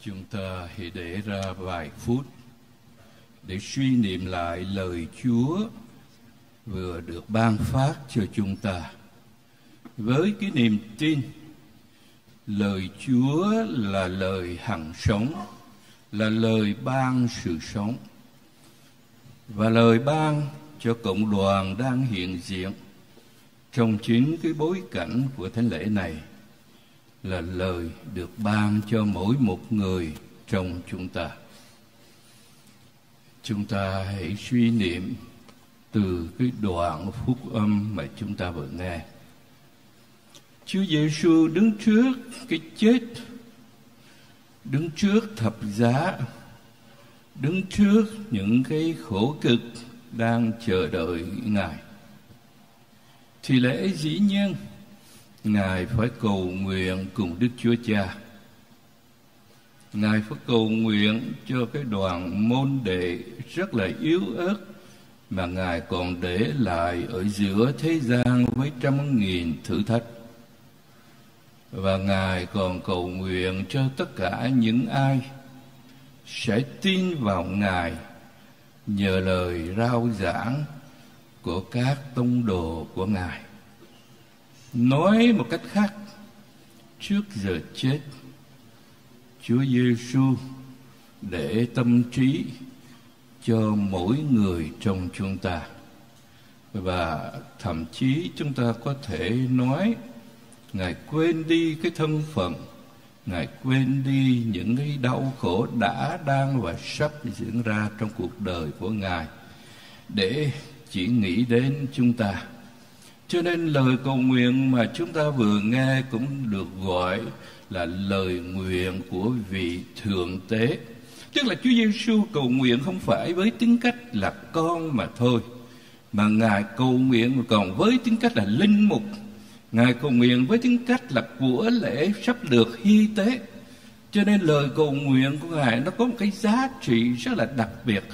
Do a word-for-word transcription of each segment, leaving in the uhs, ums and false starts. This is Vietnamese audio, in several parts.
Chúng ta hãy để ra vài phút để suy niệm lại lời Chúa vừa được ban phát cho chúng ta. Với cái niềm tin, lời Chúa là lời hằng sống, là lời ban sự sống, và lời ban cho cộng đoàn đang hiện diện trong chính cái bối cảnh của thánh lễ này là lời được ban cho mỗi một người trong chúng ta. Chúng ta hãy suy niệm từ cái đoạn phúc âm mà chúng ta vừa nghe. Chúa Giêsu đứng trước cái chết, đứng trước thập giá, đứng trước những cái khổ cực đang chờ đợi Ngài. Thì lẽ dĩ nhiên Ngài phải cầu nguyện cùng Đức Chúa Cha. Ngài phải cầu nguyện cho cái đoàn môn đệ rất là yếu ớt mà Ngài còn để lại ở giữa thế gian với trăm nghìn thử thách. Và Ngài còn cầu nguyện cho tất cả những ai sẽ tin vào Ngài nhờ lời rao giảng của các tông đồ của Ngài. Nói một cách khác, trước giờ chết, Chúa Giêsu để tâm trí cho mỗi người trong chúng ta. Và thậm chí chúng ta có thể nói Ngài quên đi cái thân phận, Ngài quên đi những cái đau khổ đã, đang và sắp diễn ra trong cuộc đời của Ngài để chỉ nghĩ đến chúng ta. Cho nên lời cầu nguyện mà chúng ta vừa nghe cũng được gọi là lời nguyện của vị thượng tế. Tức là Chúa Giêsu cầu nguyện không phải với tính cách là con mà thôi, mà Ngài cầu nguyện còn với tính cách là linh mục. Ngài cầu nguyện với tính cách là của lễ sắp được hy tế. Cho nên lời cầu nguyện của Ngài nó có một cái giá trị rất là đặc biệt.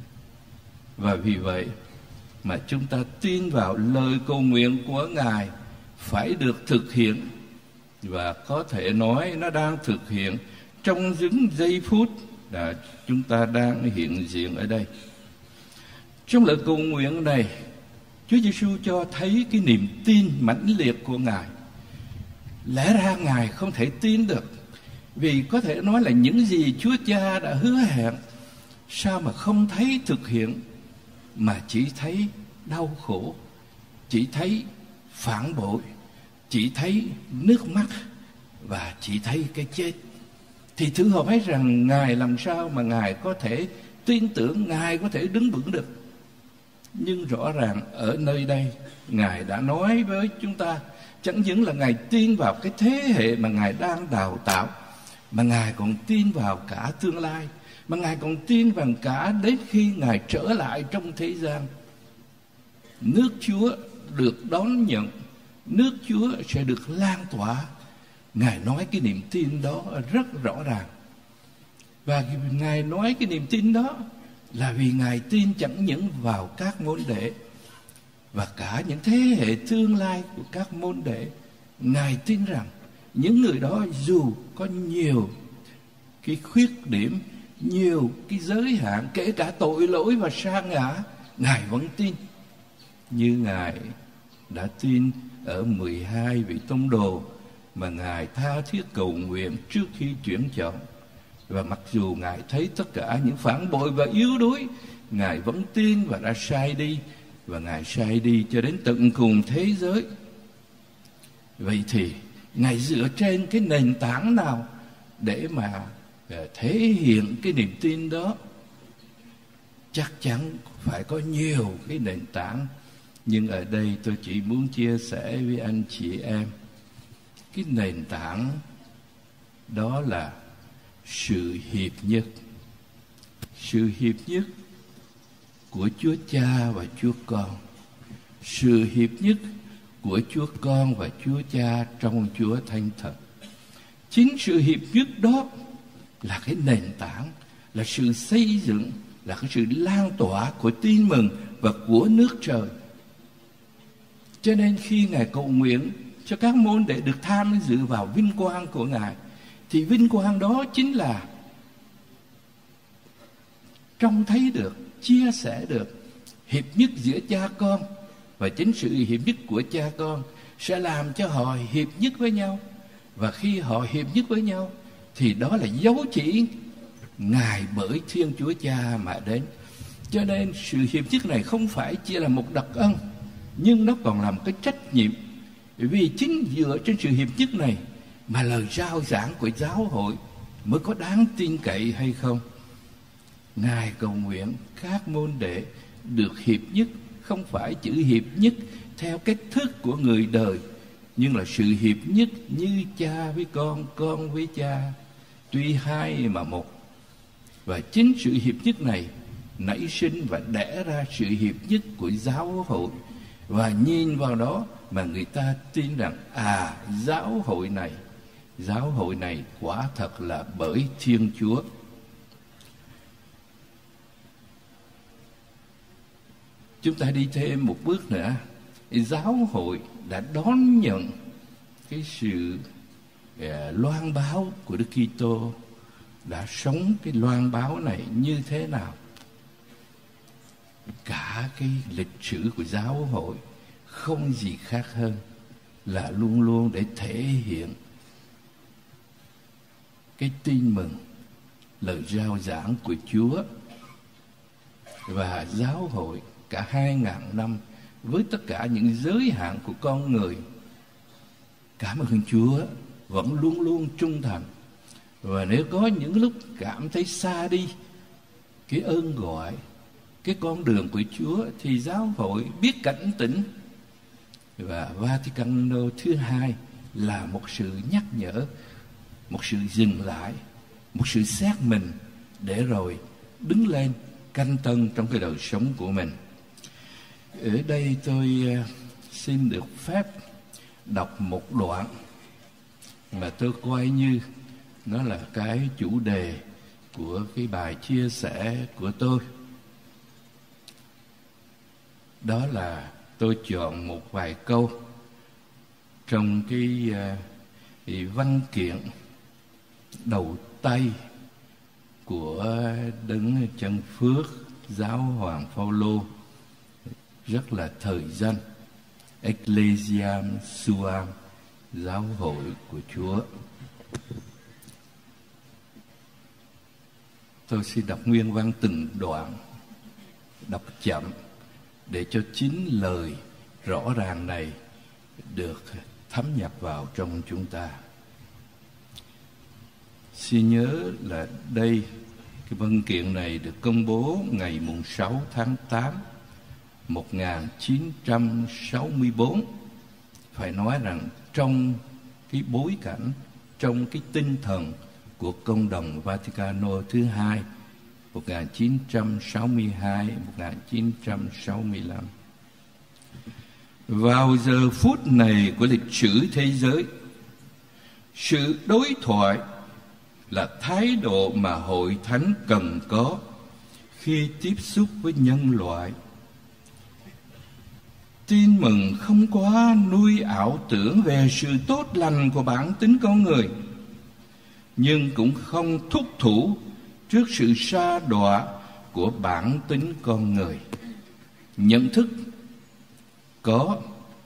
Và vì vậy mà chúng ta tin vào lời cầu nguyện của Ngài phải được thực hiện. Và có thể nói nó đang thực hiện trong những giây phút là chúng ta đang hiện diện ở đây. Trong lời cầu nguyện này, Chúa Giêsu cho thấy cái niềm tin mãnh liệt của Ngài. Lẽ ra Ngài không thể tin được, vì có thể nói là những gì Chúa Cha đã hứa hẹn sao mà không thấy thực hiện, mà chỉ thấy đau khổ, chỉ thấy phản bội, chỉ thấy nước mắt và chỉ thấy cái chết. Thì thử hỏi rằng Ngài làm sao mà Ngài có thể tin tưởng, Ngài có thể đứng vững được. Nhưng rõ ràng ở nơi đây Ngài đã nói với chúng ta, chẳng những là Ngài tin vào cái thế hệ mà Ngài đang đào tạo, mà Ngài còn tin vào cả tương lai, mà Ngài còn tin vào cả đến khi Ngài trở lại trong thế gian. Nước Chúa được đón nhận, nước Chúa sẽ được lan tỏa. Ngài nói cái niềm tin đó rất rõ ràng. Và Ngài nói cái niềm tin đó là vì Ngài tin chẳng những vào các môn đệ và cả những thế hệ tương lai của các môn đệ. Ngài tin rằng những người đó dù có nhiều cái khuyết điểm, nhiều cái giới hạn, kể cả tội lỗi và sa ngã, Ngài vẫn tin. Như Ngài đã tin ở mười hai vị tông đồ mà Ngài tha thiết cầu nguyện trước khi chuyển chọn. Và mặc dù Ngài thấy tất cả những phản bội và yếu đuối, Ngài vẫn tin và đã sai đi. Và Ngài sai đi cho đến tận cùng thế giới. Vậy thì Ngài dựa trên cái nền tảng nào để mà thể hiện cái niềm tin đó? Chắc chắn phải có nhiều cái nền tảng. Nhưng ở đây tôi chỉ muốn chia sẻ với anh chị em cái nền tảng đó là sự hiệp nhất. Sự hiệp nhất của Chúa Cha và Chúa Con. Sự hiệp nhất của Chúa Con và Chúa Cha trong Chúa Thánh Thần. Chính sự hiệp nhất đó là cái nền tảng, là sự xây dựng, là cái sự lan tỏa của tin mừng và của nước trời. Cho nên khi Ngài cầu nguyện cho các môn đệ được tham dự vào vinh quang của Ngài, thì vinh quang đó chính là trông thấy được, chia sẻ được hiệp nhất giữa cha con. Và chính sự hiệp nhất của cha con sẽ làm cho họ hiệp nhất với nhau. Và khi họ hiệp nhất với nhau thì đó là dấu chỉ Ngài bởi Thiên Chúa Cha mà đến. Cho nên sự hiệp nhất này không phải chỉ là một đặc ân, nhưng nó còn là một cái trách nhiệm. Vì chính dựa trên sự hiệp nhất này mà lời rao giảng của giáo hội mới có đáng tin cậy hay không. Ngài cầu nguyện các môn đệ được hiệp nhất, không phải chữ hiệp nhất theo cách thức của người đời, nhưng là sự hiệp nhất như cha với con, con với cha, tuy hai mà một. Và chính sự hiệp nhất này nảy sinh và đẻ ra sự hiệp nhất của giáo hội. Và nhìn vào đó mà người ta tin rằng à, giáo hội này, giáo hội này quả thật là bởi Thiên Chúa. Chúng ta đi thêm một bước nữa. Giáo hội đã đón nhận cái sự uh, loan báo của Đức Kitô, đã sống cái loan báo này như thế nào. Cả cái lịch sử của giáo hội không gì khác hơn là luôn luôn để thể hiện cái tin mừng, lời rao giảng của Chúa. Và giáo hội cả hai ngàn năm với tất cả những giới hạn của con người, cảm ơn Chúa, vẫn luôn luôn trung thành. Và nếu có những lúc cảm thấy xa đi cái ơn gọi, cái con đường của Chúa, thì giáo hội biết cảnh tỉnh. Và Vaticano thứ hai là một sự nhắc nhở, một sự dừng lại, một sự xét mình, để rồi đứng lên canh tân trong cái đời sống của mình. Ở đây tôi xin được phép đọc một đoạn mà tôi coi như nó là cái chủ đề của cái bài chia sẻ của tôi. Đó là tôi chọn một vài câu trong cái, cái văn kiện đầu tay của Đấng Chân Phước Giáo hoàng Phaolô, rất là thời danh, Ecclesiam Suam, giáo hội của Chúa. Tôi xin đọc nguyên văn từng đoạn, đọc chậm để cho chính lời rõ ràng này được thấm nhập vào trong chúng ta. Xin nhớ là đây, cái văn kiện này được công bố ngày mùng sáu tháng tám một nghìn chín trăm sáu mươi tư. Phải nói rằng trong cái bối cảnh, trong cái tinh thần của Công đồng Vaticano thứ hai một nghìn chín trăm sáu mươi hai đến một nghìn chín trăm sáu mươi lăm. Vào giờ phút này của lịch sử thế giới, sự đối thoại là thái độ mà hội thánh cần có khi tiếp xúc với nhân loại. Tin mừng không quá nuôi ảo tưởng về sự tốt lành của bản tính con người, nhưng cũng không thúc thủ trước sự sa đọa của bản tính con người. Nhận thức có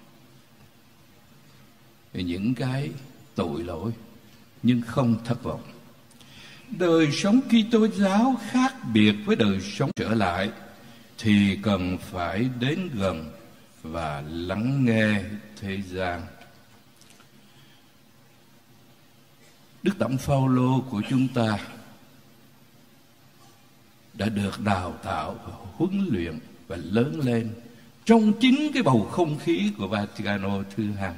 những cái tội lỗi, nhưng không thất vọng. Đời sống Kitô giáo khác biệt với đời sống trở lại, thì cần phải đến gần và lắng nghe thế gian. Đức Tổng Phaolô của chúng ta đã được đào tạo, huấn luyện và lớn lên trong chính cái bầu không khí của Vaticano thứ hai.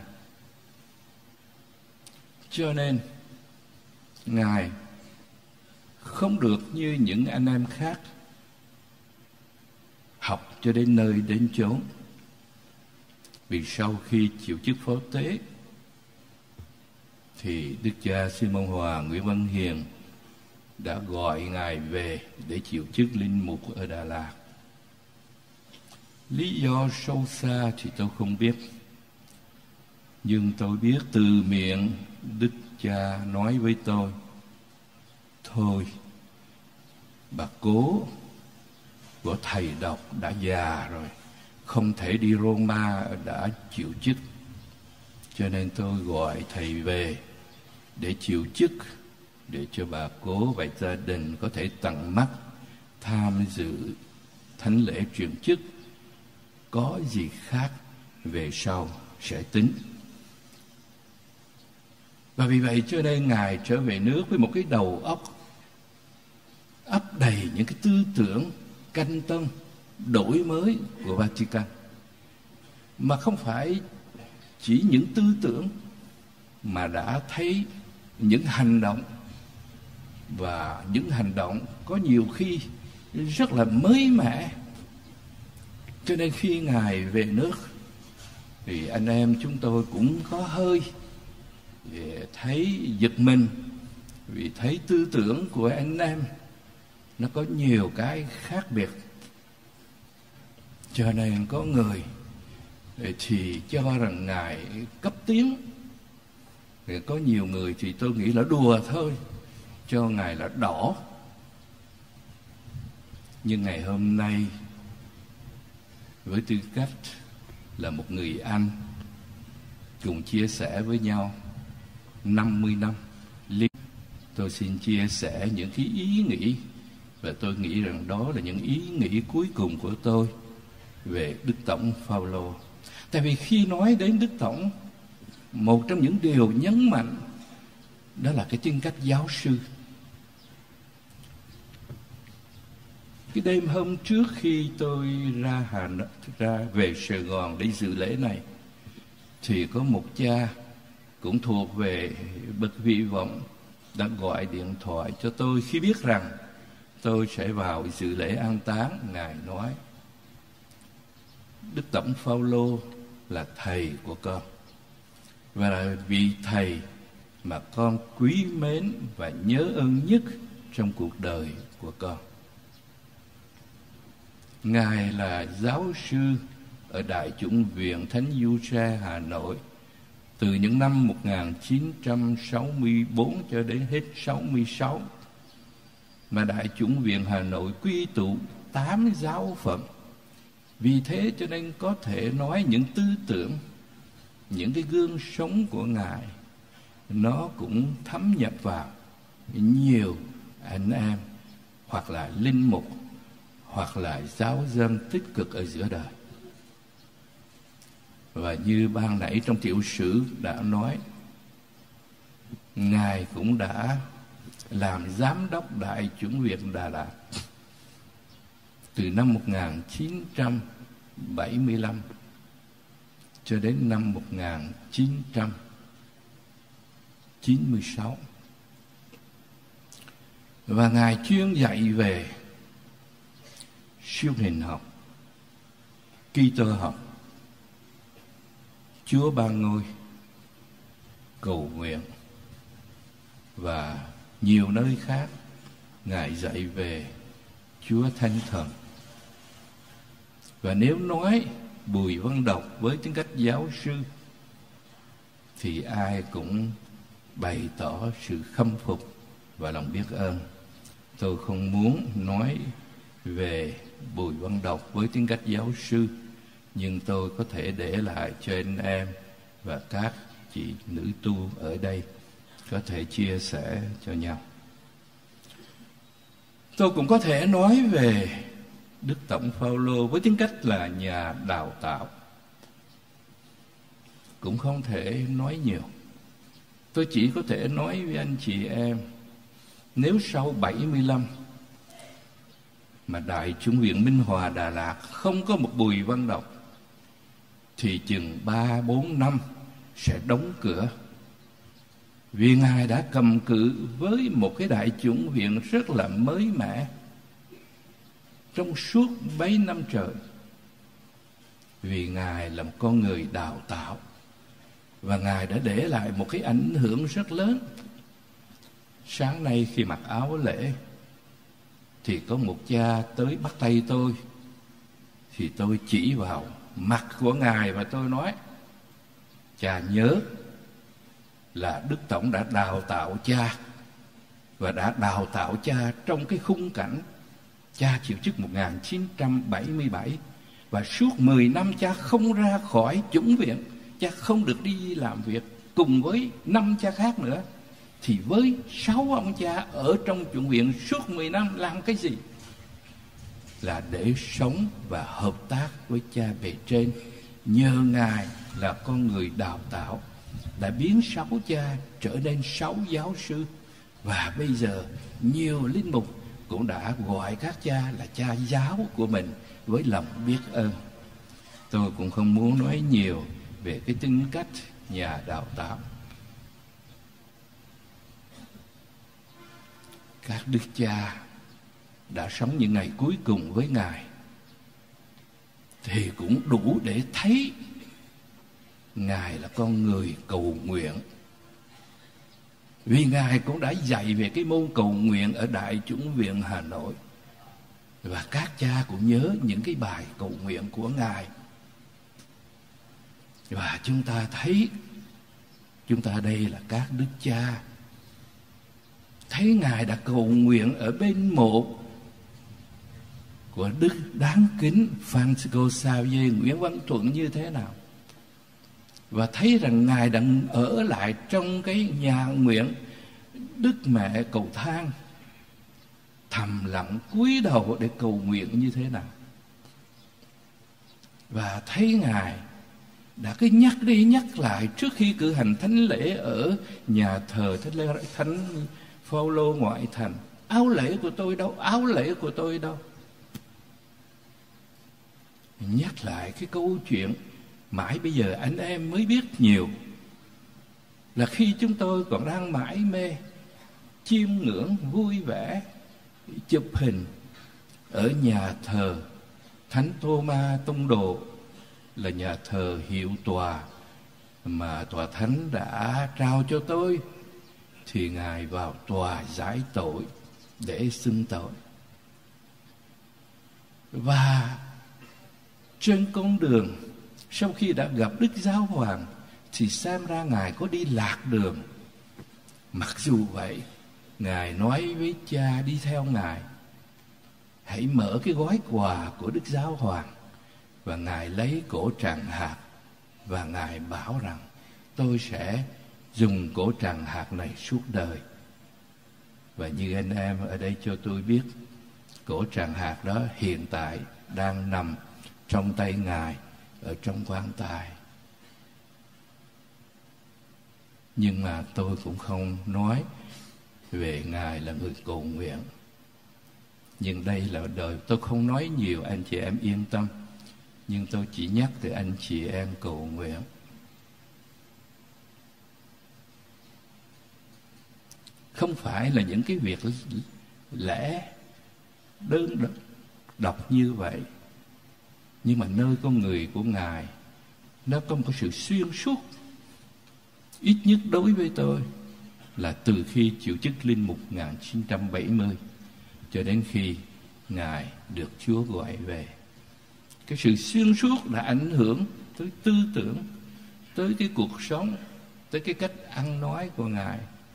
Cho nên Ngài không được như những anh em khác học cho đến nơi đến chốn. Vì sau khi chịu chức phó tế thì Đức cha Simon Hòa Nguyễn Văn Hiền đã gọi Ngài về để chịu chức linh mục ở Đà Lạt. Lý do sâu xa thì tôi không biết, nhưng tôi biết từ miệng Đức cha nói với tôi: thôi, bà cố của thầy độc đã già rồi, không thể đi Roma, đã chịu chức. Cho nên tôi gọi thầy về để chịu chức, để cho bà cố và gia đình có thể tận mắt tham dự thánh lễ truyền chức. Có gì khác về sau sẽ tính. Và vì vậy cho nên Ngài trở về nước với một cái đầu óc ấp đầy những cái tư tưởng canh tân, đổi mới của Vatican. Mà không phải chỉ những tư tưởng, mà đã thấy những hành động, và những hành động có nhiều khi rất là mới mẻ. Cho nên khi Ngài về nước thì anh em chúng tôi cũng có hơi thấy giật mình, vì thấy tư tưởng của anh em nó có nhiều cái khác biệt. Cho nên có người thì cho rằng Ngài cấp tiến, có nhiều người thì tôi nghĩ là đùa thôi, cho Ngài là đỏ. Nhưng ngày hôm nay, với tư cách là một người Anh, cùng chia sẻ với nhau năm mươi năm, tôi xin chia sẻ những cái ý nghĩ, và tôi nghĩ rằng đó là những ý nghĩ cuối cùng của tôi về Đức Tổng Phaolô. Tại vì khi nói đến Đức Tổng, một trong những điều nhấn mạnh đó là cái tính cách giáo sư. Cái đêm hôm trước khi tôi ra Hà Nội, ra về Sài Gòn để dự lễ này, thì có một cha cũng thuộc về bậc vi vọng đã gọi điện thoại cho tôi khi biết rằng tôi sẽ vào dự lễ an táng. Ngài nói: Đức Tổng Phaolô là thầy của con, và là vị thầy mà con quý mến và nhớ ơn nhất trong cuộc đời của con. Ngài là giáo sư ở Đại chủng viện Thánh Giuse Hà Nội từ những năm một nghìn chín trăm sáu mươi tư cho đến hết sáu mươi sáu, mà Đại chủng viện Hà Nội quy tụ tám giáo phận. Vì thế cho nên có thể nói những tư tưởng, những cái gương sống của Ngài nó cũng thấm nhập vào nhiều anh em, hoặc là linh mục, hoặc là giáo dân tích cực ở giữa đời. Và như ban nãy trong tiểu sử đã nói, Ngài cũng đã làm giám đốc Đại chủng viện Đà Lạt từ năm một nghìn chín trăm bảy mươi lăm cho đến năm một nghìn chín trăm chín mươi sáu. Và Ngài chuyên dạy về siêu hình học, Kitô học, Chúa Ba Ngôi, cầu nguyện và nhiều nơi khác. Ngài dạy về Chúa Thánh Thần. Và nếu nói Bùi Văn Đọc với tính cách giáo sư thì ai cũng bày tỏ sự khâm phục và lòng biết ơn. Tôi không muốn nói về Bùi Văn Đọc với tính cách giáo sư, nhưng tôi có thể để lại cho anh em và các chị nữ tu ở đây có thể chia sẻ cho nhau. Tôi cũng có thể nói về Đức Tổng Phaolô với tính cách là nhà đào tạo. Cũng không thể nói nhiều. Tôi chỉ có thể nói với anh chị em, nếu sau bảy mươi lăm mà Đại chủng viện Minh Hòa Đà Lạt không có một Bùi Văn Đọc thì chừng ba bốn năm sẽ đóng cửa. Vì Ngài đã cầm cự với một cái đại chủng viện rất là mới mẻ trong suốt mấy năm trời. Vì Ngài là một con người đào tạo, và Ngài đã để lại một cái ảnh hưởng rất lớn. Sáng nay khi mặc áo lễ thì có một cha tới bắt tay tôi, thì tôi chỉ vào mặt của Ngài và tôi nói: cha nhớ là Đức Tổng đã đào tạo cha, và đã đào tạo cha trong cái khung cảnh Cha chịu chức một nghìn chín trăm bảy mươi bảy, và suốt mười năm cha không ra khỏi chủng viện. Cha không được đi làm việc cùng với năm cha khác nữa. Thì với sáu ông cha ở trong chủng viện suốt mười năm làm cái gì? Là để sống và hợp tác với cha bề trên. Nhờ Ngài là con người đào tạo đã biến sáu cha trở nên sáu giáo sư. Và bây giờ nhiều linh mục cũng đã gọi các cha là cha giáo của mình với lòng biết ơn. Tôi cũng không muốn nói nhiều về cái tính cách nhà đào tạo. Các đức cha đã sống những ngày cuối cùng với Ngài thì cũng đủ để thấy Ngài là con người cầu nguyện. Vì Ngài cũng đã dạy về cái môn cầu nguyện ở Đại Chủng viện Hà Nội. Và các cha cũng nhớ những cái bài cầu nguyện của Ngài. Và chúng ta thấy, chúng ta đây là các đức cha, thấy Ngài đã cầu nguyện ở bên mộ của Đức đáng kính Francisco Xavier Nguyễn Văn Thuận như thế nào. Và thấy rằng Ngài đang ở lại trong cái nhà nguyện Đức Mẹ Cầu Thang, thầm lặng cúi đầu để cầu nguyện như thế nào. Và thấy Ngài đã cứ nhắc đi nhắc lại trước khi cử hành thánh lễ ở nhà thờ Thánh lễ Thánh Phaolô ngoại thành: áo lễ của tôi đâu, áo lễ của tôi đâu. Nhắc lại cái câu chuyện mãi bây giờ anh em mới biết nhiều, là khi chúng tôi còn đang mãi mê chiêm ngưỡng vui vẻ chụp hình ở nhà thờ Thánh Tô-ma Tông Đồ, là nhà thờ hiệu tòa mà tòa thánh đã trao cho tôi, thì Ngài vào tòa giải tội để xưng tội. Và trên con đường sau khi đã gặp Đức Giáo Hoàng thì xem ra Ngài có đi lạc đường. Mặc dù vậy, Ngài nói với cha đi theo Ngài: hãy mở cái gói quà của Đức Giáo Hoàng. Và Ngài lấy cổ tràng hạt và Ngài bảo rằng tôi sẽ dùng cổ tràng hạt này suốt đời. Và như anh em ở đây cho tôi biết, cổ tràng hạt đó hiện tại đang nằm trong tay Ngài ở trong quan tài. Nhưng mà tôi cũng không nói về Ngài là người cầu nguyện. Nhưng đây là đời tôi không nói nhiều, anh chị em yên tâm. Nhưng tôi chỉ nhắc từ anh chị em cầu nguyện. Không phải là những cái việc lẽ đơn độc như vậy, nhưng mà nơi con người của Ngài nó có một sự xuyên suốt. Ít nhất đối với tôi là từ khi chịu chức linh mục một nghìn chín trăm bảy mươi cho đến khi Ngài được Chúa gọi về, cái sự xuyên suốt đã ảnh hưởng tới tư tưởng, tới cái cuộc sống, tới cái cách ăn nói của Ngài.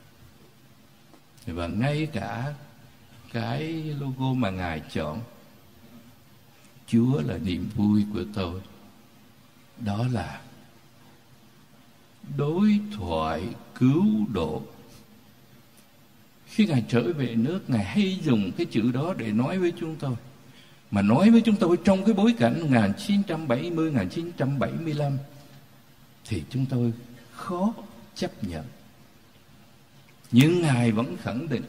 Và ngay cả cái logo mà Ngài chọn, Chúa là niềm vui của tôi, đó là đối thoại cứu độ. Khi Ngài trở về nước, Ngài hay dùng cái chữ đó để nói với chúng tôi. Mà nói với chúng tôi trong cái bối cảnh một nghìn chín trăm bảy mươi, một nghìn chín trăm bảy mươi lăm thì chúng tôi khó chấp nhận. Nhưng Ngài vẫn khẳng định,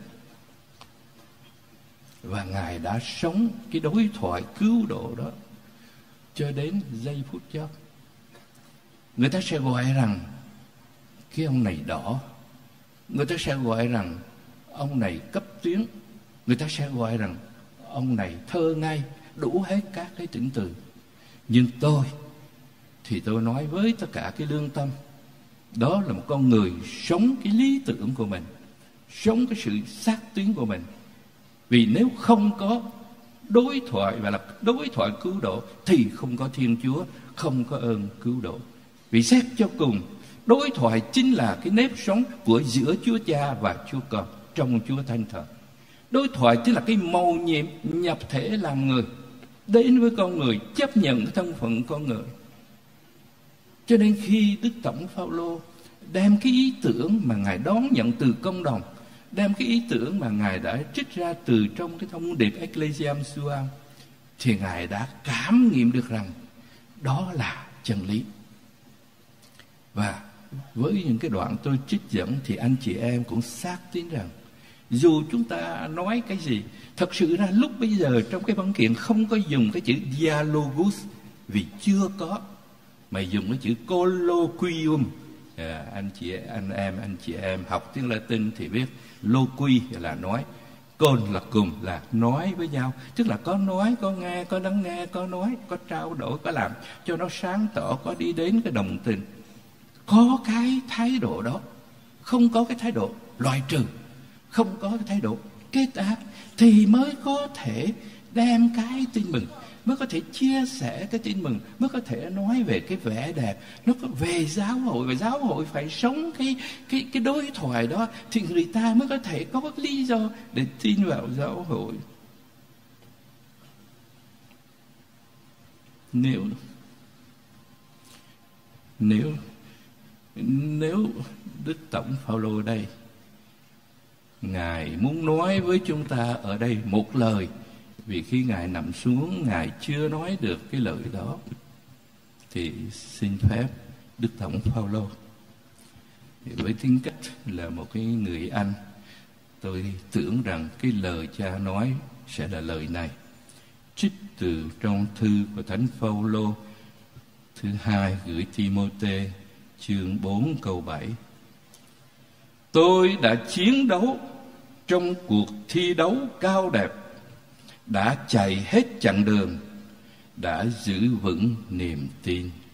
và Ngài đã sống cái đối thoại cứu độ đó cho đến giây phút chót. Người ta sẽ gọi rằng cái ông này đỏ, người ta sẽ gọi rằng ông này cấp tiến, người ta sẽ gọi rằng ông này thơ ngây, đủ hết các cái tính từ. Nhưng tôi thì tôi nói với tất cả cái lương tâm, đó là một con người sống cái lý tưởng của mình, sống cái sự xác tín của mình. Vì nếu không có đối thoại và là đối thoại cứu độ thì không có Thiên Chúa, không có ơn cứu độ. Vì xét cho cùng, đối thoại chính là cái nếp sống của giữa Chúa Cha và Chúa Con trong Chúa Thánh Thần. Đối thoại tức là cái mầu nhiệm nhập thể làm người, đến với con người, chấp nhận cái thân phận con người. Cho nên khi Đức Tổng Phaolô đem cái ý tưởng mà Ngài đón nhận từ công đồng, đem cái ý tưởng mà Ngài đã trích ra từ trong cái thông điệp Ecclesiam Suam, thì Ngài đã cảm nghiệm được rằng đó là chân lý. Và với những cái đoạn tôi trích dẫn thì anh chị em cũng xác tín rằng dù chúng ta nói cái gì, thật sự ra lúc bây giờ trong cái văn kiện không có dùng cái chữ dialogus vì chưa có, mà dùng cái chữ colloquium. À, anh chị anh em anh chị em học tiếng Latin thì biết loqui là nói, côn là cùng, là nói với nhau, tức là có nói, có nghe, có lắng nghe, có nói, có trao đổi, có làm cho nó sáng tỏ, có đi đến cái đồng tình. Có cái thái độ đó, không có cái thái độ loại trừ, không có cái thái độ kết ác, thì mới có thể đem cái tin mừng, mới có thể chia sẻ cái tin mừng, mới có thể nói về cái vẻ đẹp, nó có về giáo hội. Và giáo hội phải sống cái cái cái đối thoại đó thì người ta mới có thể có cái lý do để tin vào giáo hội. Nếu nếu nếu Đức Tổng Phaolô đây, Ngài muốn nói với chúng ta ở đây một lời, vì khi Ngài nằm xuống Ngài chưa nói được cái lời đó, thì xin phép Đức Tổng Phaolô với tính cách là một cái người Anh, tôi tưởng rằng cái lời cha nói sẽ là lời này, trích từ trong thư của Thánh Phaolô thứ hai gửi Ti-mô-thê chương bốn câu bảy. Tôi đã chiến đấu trong cuộc thi đấu cao đẹp, đã chạy hết chặng đường, đã giữ vững niềm tin.